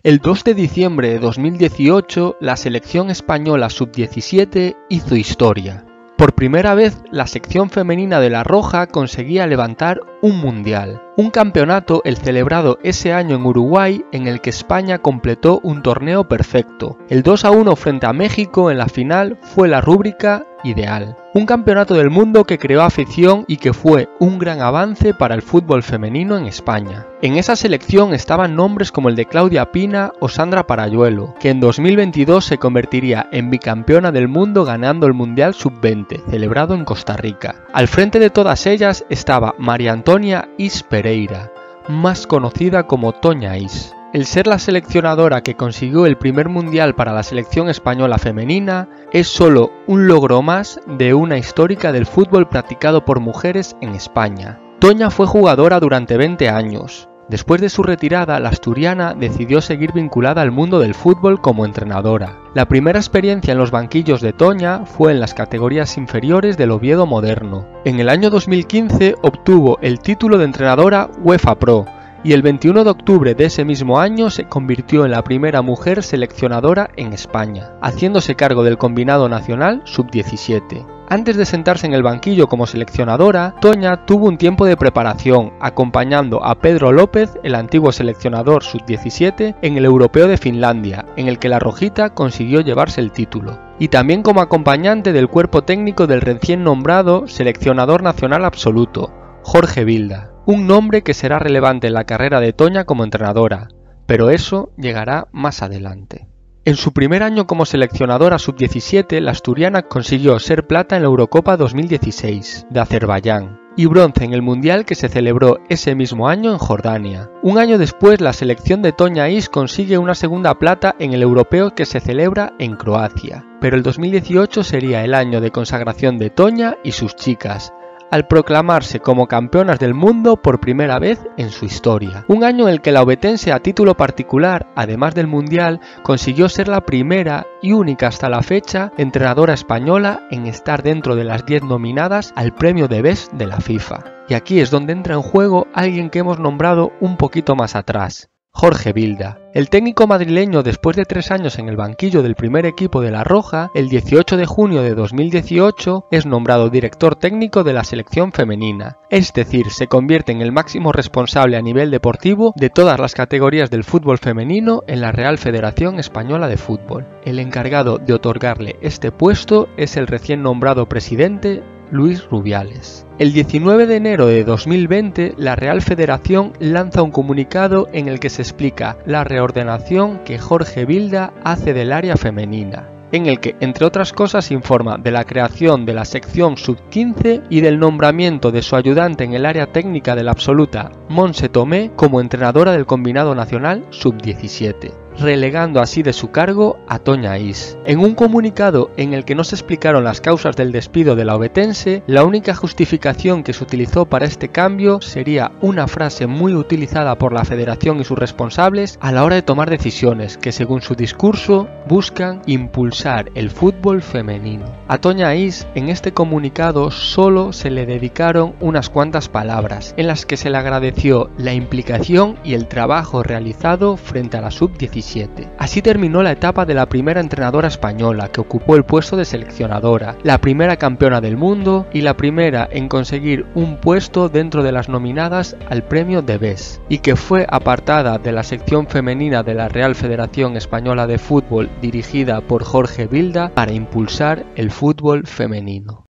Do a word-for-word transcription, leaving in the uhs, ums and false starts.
El dos de diciembre de dos mil dieciocho, la selección española sub diecisiete hizo historia. Por primera vez, la sección femenina de La Roja conseguía levantar un mundial. Un campeonato el celebrado ese año en Uruguay, en el que España completó un torneo perfecto. El dos a uno frente a México en la final fue la rúbrica ideal. Un campeonato del mundo que creó afición y que fue un gran avance para el fútbol femenino en España. En esa selección estaban nombres como el de Claudia Pina o Sandra Parayuelo, que en dos mil veintidós se convertiría en bicampeona del mundo ganando el Mundial sub veinte, celebrado en Costa Rica. Al frente de todas ellas estaba María Antonia Is Pereira, más conocida como Toña Is. El ser la seleccionadora que consiguió el primer mundial para la selección española femenina es solo un logro más de una histórica del fútbol practicado por mujeres en España. Toña fue jugadora durante veinte años. Después de su retirada, la asturiana decidió seguir vinculada al mundo del fútbol como entrenadora. La primera experiencia en los banquillos de Toña fue en las categorías inferiores del Oviedo Moderno. En el año dos mil quince obtuvo el título de entrenadora UEFA Pro, y el veintiuno de octubre de ese mismo año se convirtió en la primera mujer seleccionadora en España, haciéndose cargo del combinado nacional sub diecisiete. Antes de sentarse en el banquillo como seleccionadora, Toña tuvo un tiempo de preparación, acompañando a Pedro López, el antiguo seleccionador sub diecisiete, en el Europeo de Finlandia, en el que la rojita consiguió llevarse el título. Y también como acompañante del cuerpo técnico del recién nombrado seleccionador nacional absoluto, Jorge Vilda. Un nombre que será relevante en la carrera de Toña como entrenadora, pero eso llegará más adelante. En su primer año como seleccionadora sub diecisiete, la asturiana consiguió ser plata en la Eurocopa dos mil dieciséis de Azerbaiyán y bronce en el Mundial que se celebró ese mismo año en Jordania. Un año después, la selección de Toña Is consigue una segunda plata en el Europeo que se celebra en Croacia, pero el dos mil dieciocho sería el año de consagración de Toña y sus chicas, al proclamarse como campeonas del mundo por primera vez en su historia. Un año en el que la ovetense a título particular, además del mundial, consiguió ser la primera y única hasta la fecha entrenadora española en estar dentro de las diez nominadas al premio de Best de la FIFA. Y aquí es donde entra en juego alguien que hemos nombrado un poquito más atrás, Jorge Vilda. El técnico madrileño, después de tres años en el banquillo del primer equipo de La Roja, el dieciocho de junio de dos mil dieciocho es nombrado director técnico de la selección femenina, es decir, se convierte en el máximo responsable a nivel deportivo de todas las categorías del fútbol femenino en la Real Federación Española de Fútbol. El encargado de otorgarle este puesto es el recién nombrado presidente Luis Rubiales. El diecinueve de enero de dos mil veinte, la Real Federación lanza un comunicado en el que se explica la reordenación que Jorge Vilda hace del área femenina, en el que, entre otras cosas, informa de la creación de la sección sub quince y del nombramiento de su ayudante en el área técnica de la absoluta, Montse Tomé, como entrenadora del combinado nacional sub diecisiete. Relegando así de su cargo a Toña Is. En un comunicado en el que no se explicaron las causas del despido de la ovetense, la única justificación que se utilizó para este cambio sería una frase muy utilizada por la federación y sus responsables a la hora de tomar decisiones, que según su discurso buscan impulsar el fútbol femenino. A Toña Is en este comunicado solo se le dedicaron unas cuantas palabras, en las que se le agradeció la implicación y el trabajo realizado frente a la sub diecisiete. Así terminó la etapa de la primera entrenadora española que ocupó el puesto de seleccionadora, la primera campeona del mundo y la primera en conseguir un puesto dentro de las nominadas al premio de Best, y que fue apartada de la sección femenina de la Real Federación Española de Fútbol dirigida por Jorge Vilda para impulsar el fútbol femenino.